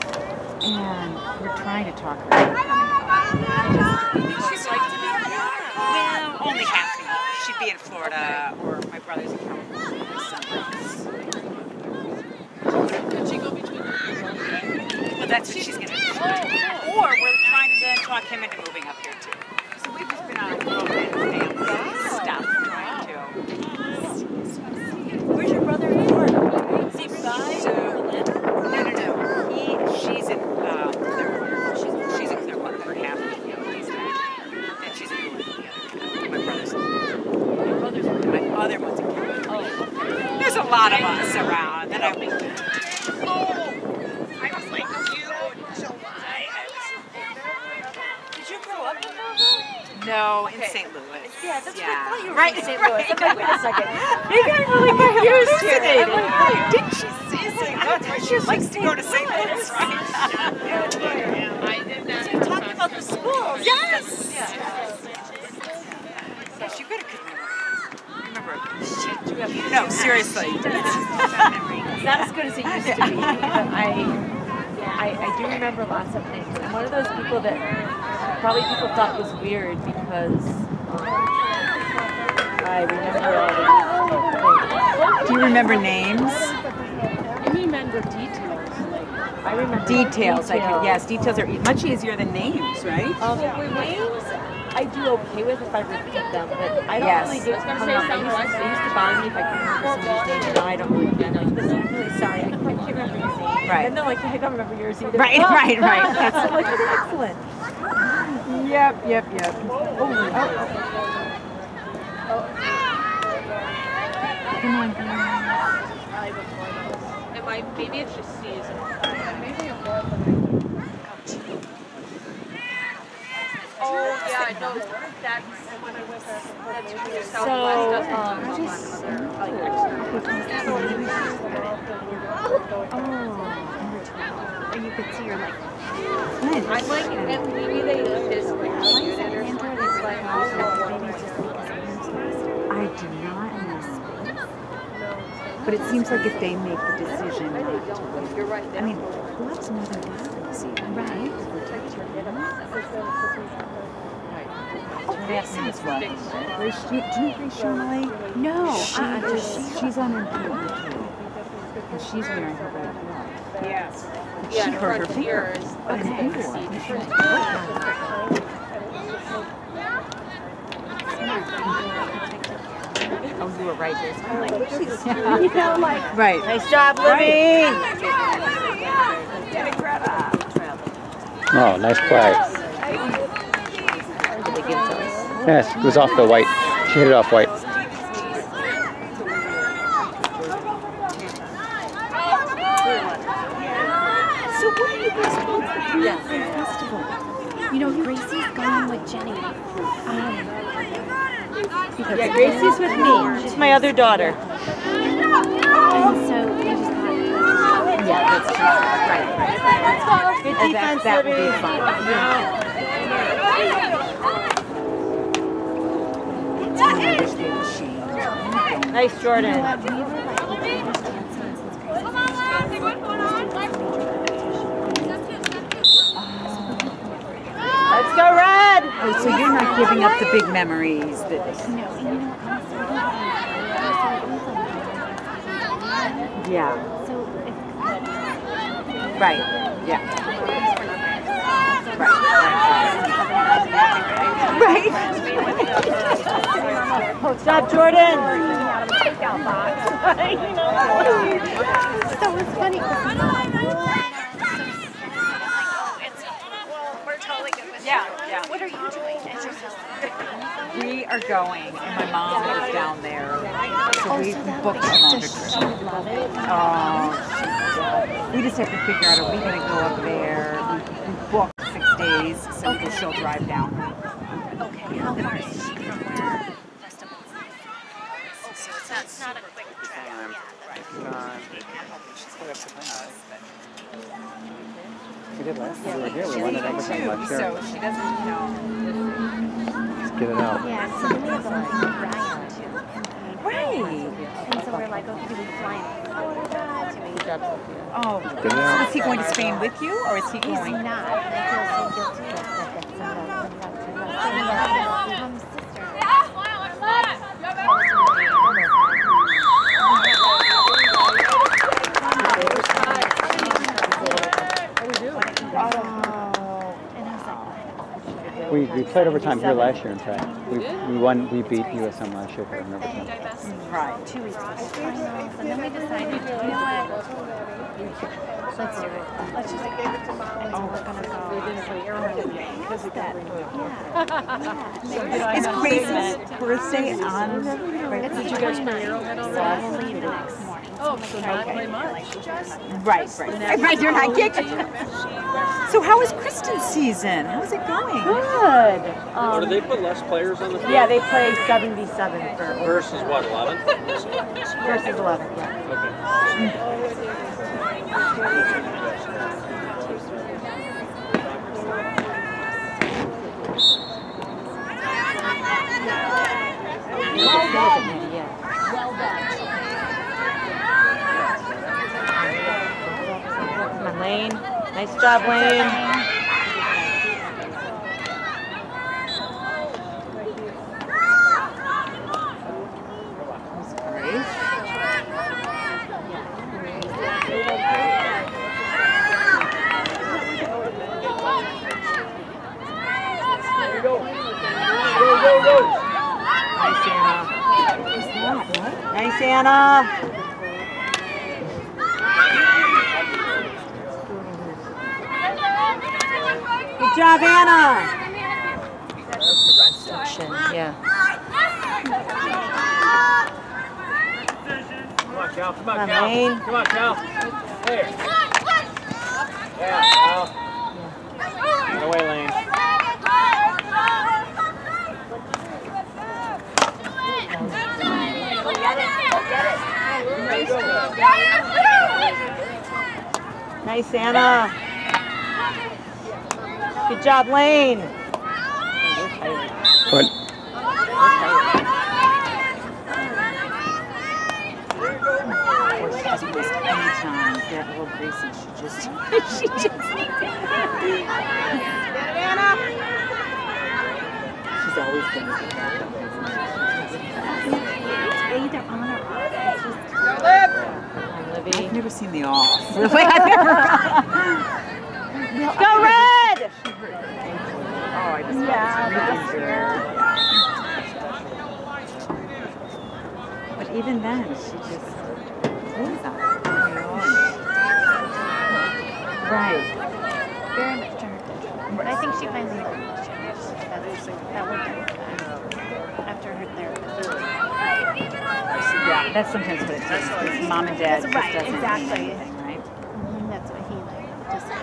And we're trying to talk her into coming. She'd like to be in Florida? Well, only half a year. She'd be in Florida, or my brother's in California, or somewhere else. Could she go between the Well, that's what she's going to do. Or we're trying to then talk him into moving up here, too. So we've just been on a little bit of family stuff, trying to. Where's your brother in Florida? Is he So, Berlin? no. She's in Clearwater. She's in Clearwater for half of the year. And she's in Berlin for the other. My brother's my other one's in California. Oh, okay. There's a lot of us around. And I was like, July. Did you grow up in Louisville? No, in St. Louis. Yeah, that's what I thought you were Right, in St. Louis. I'm like, wait a second. You got really confused here. I'm like, wait, Didn't she say St. Louis? She likes to go to St. Louis, right? So you talked about the schools. Yes! Yes, you could have remember. No, seriously. It's not as good as it used to be, but I do remember lots of things. I'm one of those people that probably people thought was weird because I remember all the things. Do you remember names? I remember details. I remember Details. Yes, details are much easier than names, right? Names I do okay with if I repeat them, but I don't Yes. really get hung up. It used to bother me if I couldn't remember somebody's name, and now I don't really know. I'm really sorry, I can't remember your name. Right. And no, like, I don't remember yours either. Right. That's like, excellent. Yep. Come on. Maybe it's just seasonal. Oh yeah, I know. That's true. Southwest doesn't talk about And you could see her like, I'm like, and maybe they just like shoot it or something. I do not know. But it seems like if they make the decision not to wait. You're right. I mean, let's know their values even, right? Oh, Gracie is what? Do you know Gracie Molly? no, She's on her too. And she's wearing her red glove. Yes. She hurt her finger. Okay. Oh, you were right. There's kind of like, Right. nice job, Libby. Oh, nice play. Did they give it to us? Yes, it was off the white. She hit it off white. So what are you guys doing for the festival? You know, Gracie's going with Jenny. Yeah, Gracie's with me. She's my other daughter. And so they just thought, Yeah, that's true. Right. Let's go. Good defense, That would be Libby. fun. Nice, Jordan. Let's go, Red! Oh, so you're not giving up the big memories that. Yeah. Right. Yeah. Right. Good job, Jordan. so it's funny. Yeah. What are you doing? We are going, and my mom is down there, so we booked a longer trip. We just have to figure out, are we going to go up there? We booked 6 days, so she'll drive down. Okay, how far is she from where the festival is? So it's not a quick trip. We did last time we were here. We She's wanted even everything two, left so here. she doesn't, Just get it out. Yeah, so then we have like Ryan too. Right. And so we're like, okay, do we fly in Florida? Do we go job, Sophia. Oh, so is he going to Spain with you, or is he He's going? not. I feel so guilty. Mom's sister. We played overtime here last year, in fact. We won, we beat USM last year in overtime. Right. 2 weeks finals, and then we decided, you know what? Let's do it. Let's just go. And so we're gonna go. Because of that. Is Grace's birthday on? It's Did you guys play Arrowhead so already? we'll leave the next morning. Oh, so not play much. Right. Right, you're not getting. So how is Kristen's season? How's it going? Good. Or do they put less players on the field? Yeah, they play 77 for Versus what, 11? versus 11. Yeah. Come on, Lane. Nice job, Lane. Nice, Anna. Nice, Anna. Good job, Anna. Yeah. Come on, Cal. Come on, Come on, Cal. Lane. Come on, Cal. There. Yeah, Cal. Get away, Lane. Nice, Anna. Good job, Lane. But She doesn't waste any time. That little Gracie, she just. She's always been a good backup. It's either on or off. It's just. I've never seen the off. Really, I've never. Go Red! Oh, I just But even then, she just plays on it. Right. Very much to her detriment. But I think she finally learned this year. That worked out after her therapist. Yeah, that's sometimes what it takes. Because mom and dad That's just right, doesn't exactly. mean anything, right? And that's what he discussed.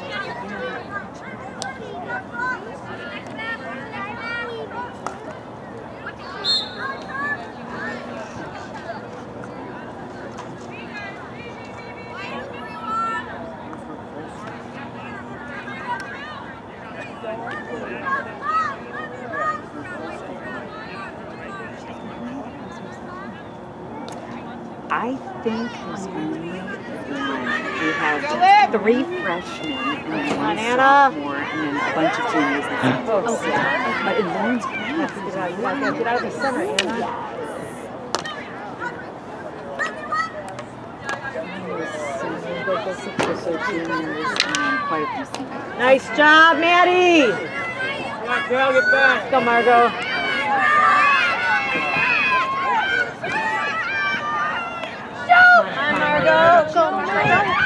I think there's only we have 3 freshmen and then 1 sophomore and then a bunch of juniors. But in Lauren's class, Get out of the center, Anna. quite a few seniors. Nice job, Maddie. Come on, Cal, get back. Go, Margot. Come on, Margot. Go, Margot.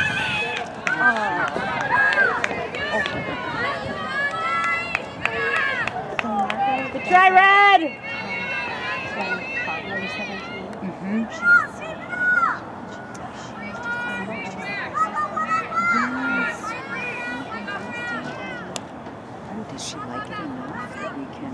Good try, Red. Does she like it enough that we can?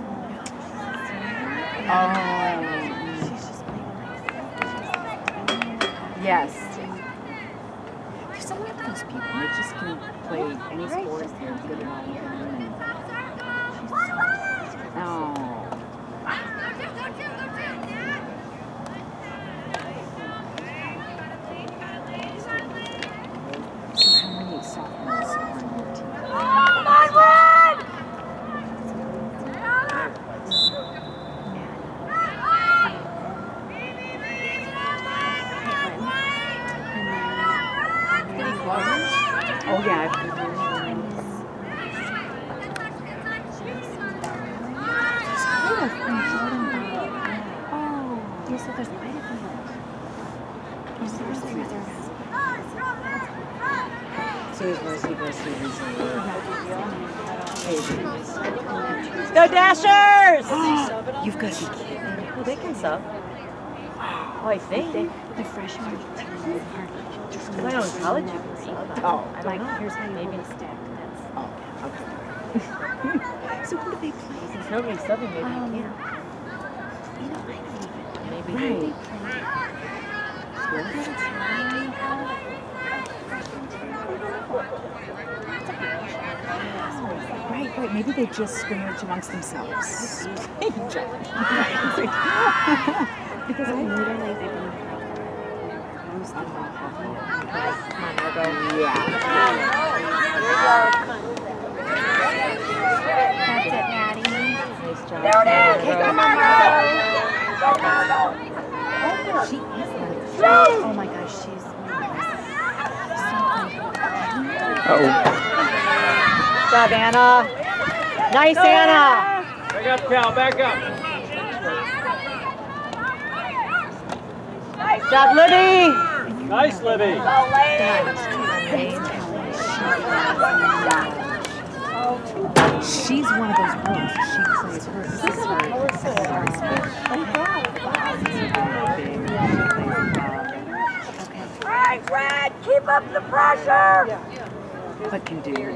Yes. There's some of those people. They just can play any sport. They're good at all of them. Oh. Phase varsity recently. Go Dashers! You've got to be kidding. Well, they can sub. Oh, I think. The freshmen team are just I know in college you can sub. Oh, I don't know. here's how you Maybe. hold a stick. That's Okay. so who do they play? Since nobody's subbing, maybe you can. You know, I don't even. Maybe Right. they Right. Maybe they just scrimmage amongst themselves. Because I literally That's it, Maddie. Nice job. There it is. Kick on my She is nice. Oh my gosh, she's Good job, Anna. Nice, Anna. Back up, Cal, back up. Good job, Libby. Nice, Libby. She's one of those girls. She plays her. This is her. All right, Red, keep up the pressure. But can do.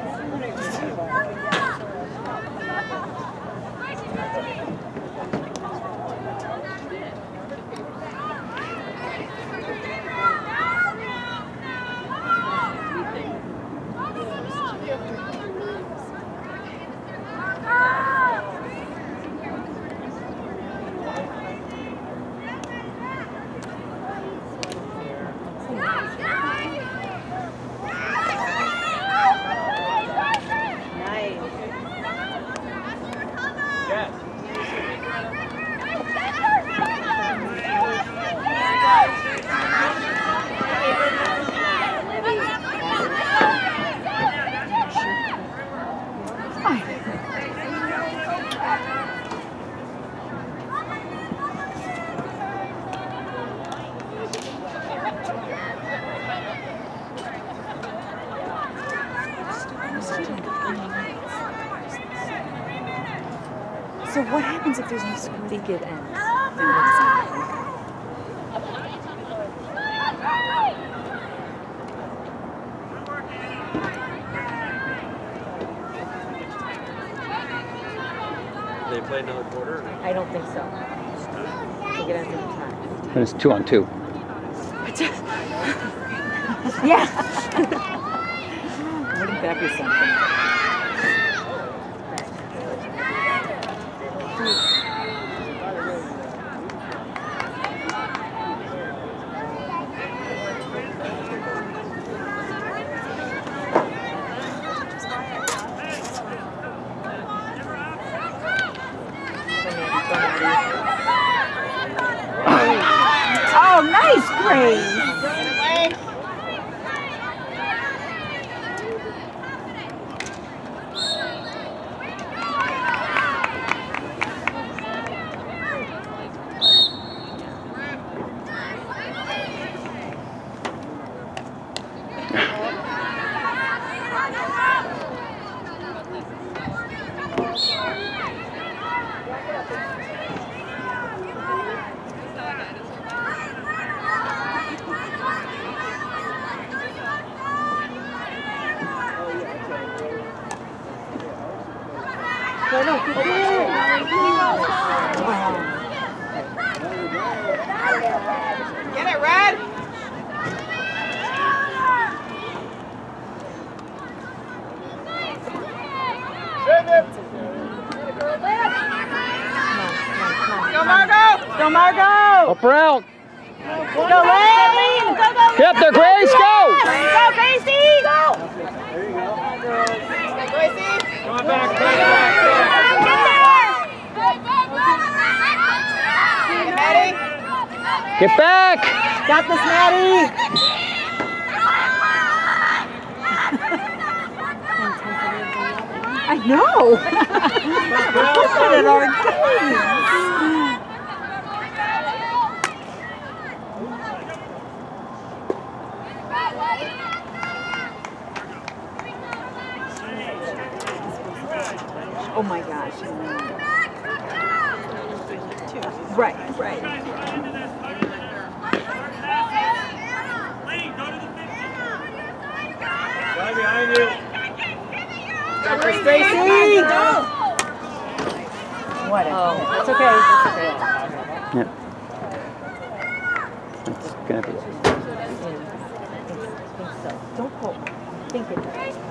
So what happens if there's no school? I think it ends. They play another quarter? I don't think so. I think it ends in time. And it's 2-on-2. Yeah. Wouldn't that be something? Oh, nice, Grace. Get it, Red! Go, Margo! Go, Margo! Up route. Go, Lane! Go, go! Get there, Grace, go! Go, Gracie! Go! Go, Gracie! Come on back, back. Maddie! Get back! Got this, Maddie! I know. Look at our games. Oh my gosh. Right. Right behind you. Dr. Stacy! What? Oh, that's okay. That's okay. Yep. It's gonna be. I think so. Don't quote me. I think it does.